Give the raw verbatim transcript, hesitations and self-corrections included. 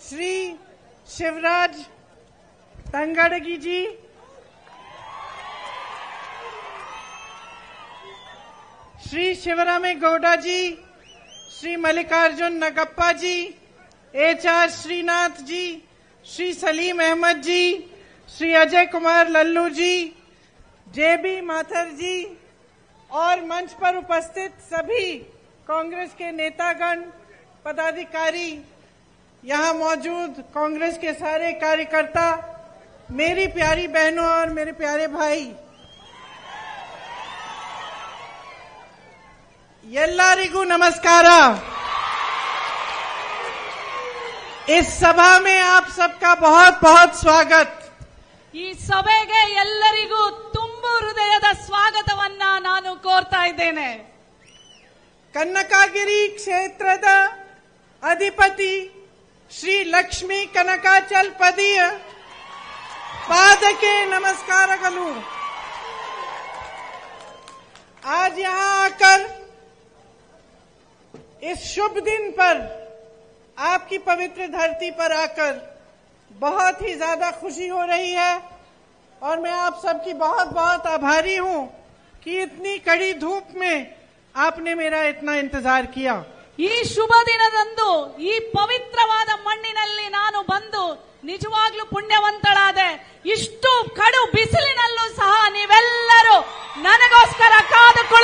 Shri Shivraj Tangadgi ji, Shri Shivaramegowda ji, Shri Mallikarjun Nagappa ji, H R Srinath ji, Shri Salim Ahmed ji, Shri Ajay Kumar Lallu ji, J B Mathur ji और मंच पर उपस्थित सभी कांग्रेस के नेतागण, पदाधिकारी, यहाँ मौजूद कांग्रेस के सारे कार्यकर्ता, मेरी प्यारी बहनों और मेरे प्यारे भाई, ಎಲ್ಲರಿಗೂ नमस्कार। इस सभा में आप सबका बहुत बहुत स्वागत। ಈ ಸಭೆಗೆ ಎಲ್ಲರಿಗೂ ತುಂಬು ಹೃದಯದ ಸ್ವಾಗತವನ್ನ ನಾನು ಕೋರ್ತಾ ಇದ್ದೇನೆ। ಕನಕಗಿರಿ ಕ್ಷೇತ್ರದ ಅಧಿಪತಿ श्री लक्ष्मी कनकाचलपदीय पादके नमस्कारगलु। आज यहाँ आकर इस शुभ दिन पर आपकी पवित्र धरती पर आकर बहुत ही ज्यादा खुशी हो रही है और मैं आप सबकी बहुत बहुत आभारी हूँ कि इतनी कड़ी धूप में आपने मेरा इतना इंतजार किया। ಈ ಶುಭ ದಿನದಂದು ಈ ಪವಿತ್ರವಾದ ಮಣ್ಣಿನಲ್ಲಿ ನಾನು ಬಂದು ನಿಜವಾಗ್ಲೂ ಪುಣ್ಯವಂತಳಾದೆ। ಇಷ್ಟು ಕಡು ಬಿಸಿಲಿನಲ್ಲೂ ಸಹ ನೀವೆಲ್ಲರೂ ನನಗೋಸ್ಕರ ಕಾದುಕೊಳ್ಳುತ್ತಿದ್ದೀರಿ।